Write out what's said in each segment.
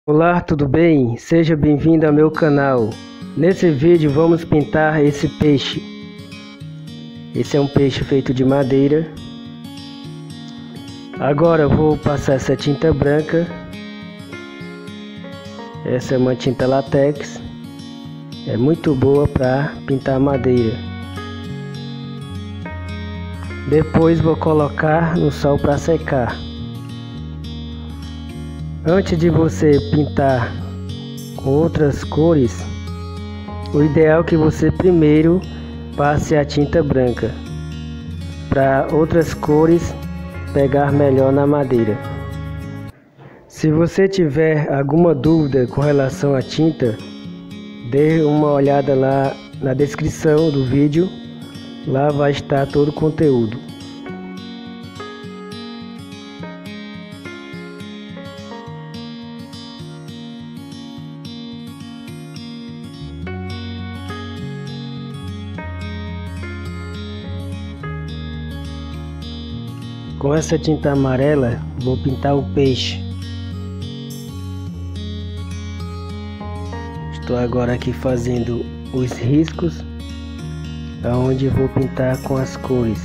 Olá, tudo bem? Seja bem-vindo ao meu canal. Nesse vídeo vamos pintar esse peixe. Esse é um peixe feito de madeira. Agora eu vou passar essa tinta branca. Essa é uma tinta látex. É muito boa para pintar madeira. Depois vou colocar no sol para secar. Antes de você pintar com outras cores, o ideal é que você primeiro passe a tinta branca, para outras cores pegar melhor na madeira. Se você tiver alguma dúvida com relação à tinta, dê uma olhada lá na descrição do vídeo, lá vai estar todo o conteúdo. Com essa tinta amarela, vou pintar o peixe. Estou agora aqui fazendo os riscos, aonde vou pintar com as cores.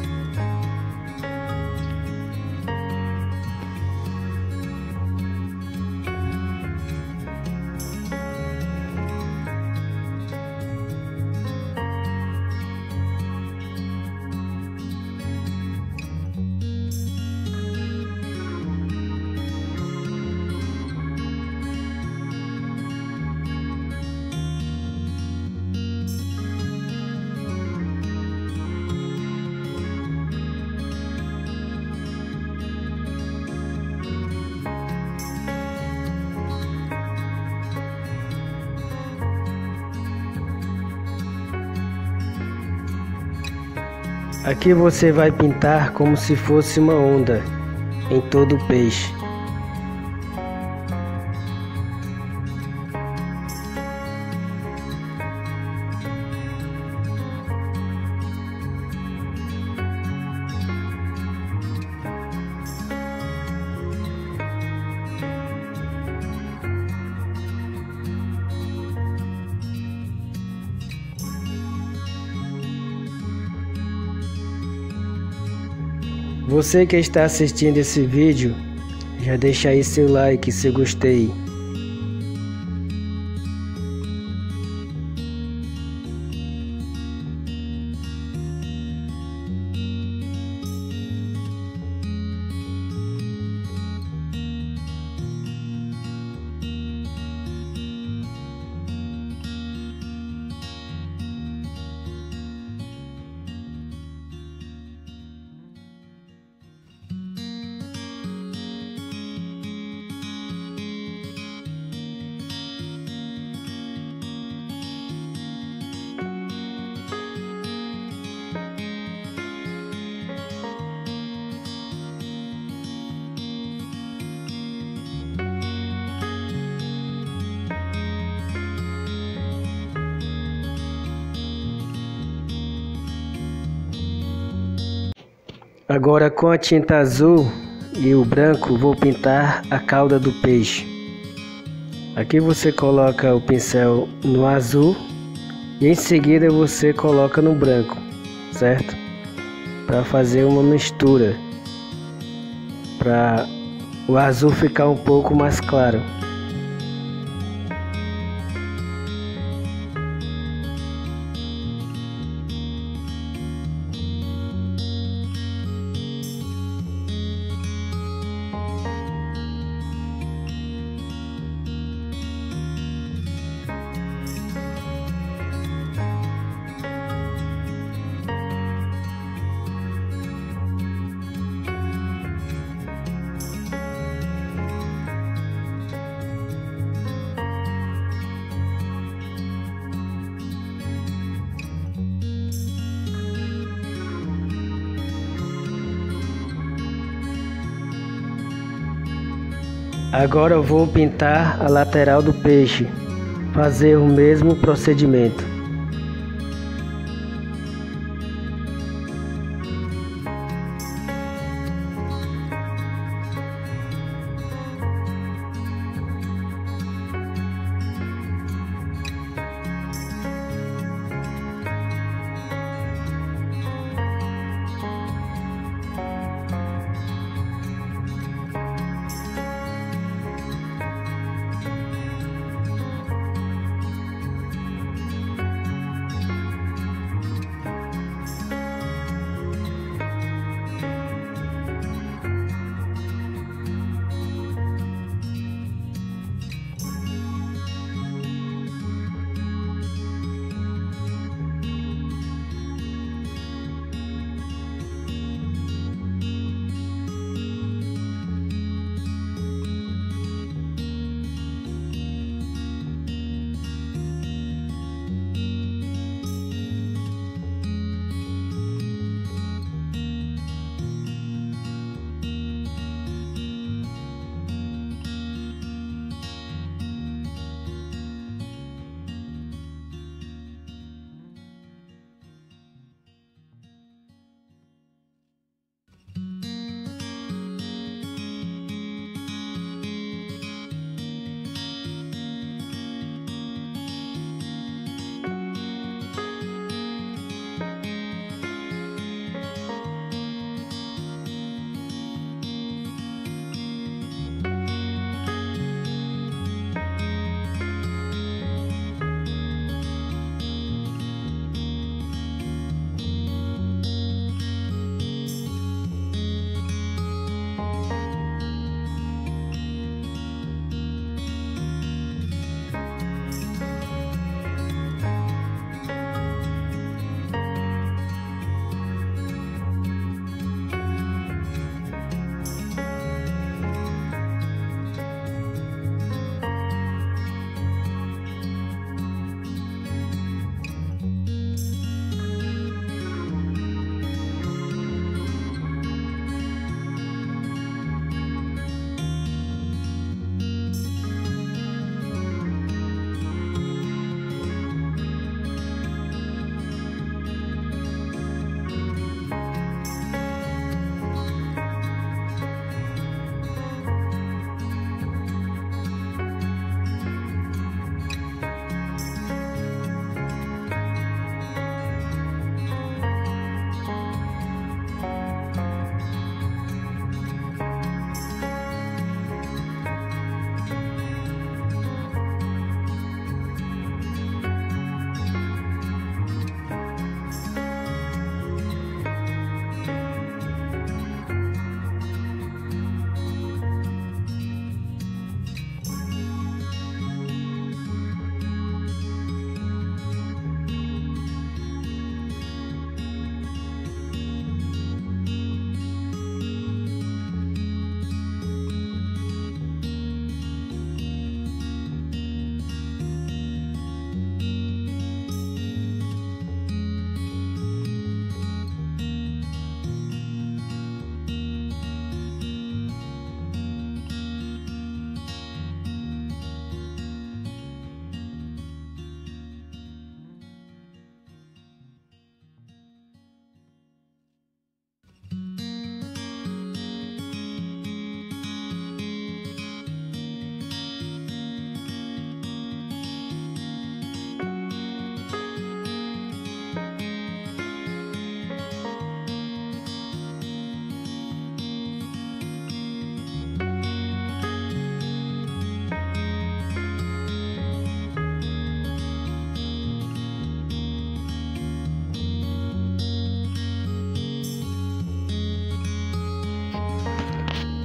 Aqui você vai pintar como se fosse uma onda em todo o peixe. Você que está assistindo esse vídeo, já deixa aí seu like se gostei. Agora com a tinta azul e o branco vou pintar a cauda do peixe. Aqui você coloca o pincel no azul e em seguida você coloca no branco, certo? Para fazer uma mistura, para o azul ficar um pouco mais claro. Agora eu vou pintar a lateral do peixe, fazer o mesmo procedimento.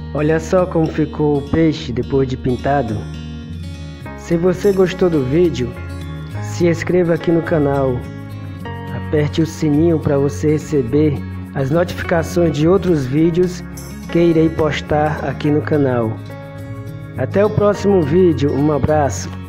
Olha só como ficou o peixe depois de pintado. Se você gostou do vídeo, se inscreva aqui no canal. Aperte o sininho para você receber as notificações de outros vídeos que irei postar aqui no canal. Até o próximo vídeo, um abraço.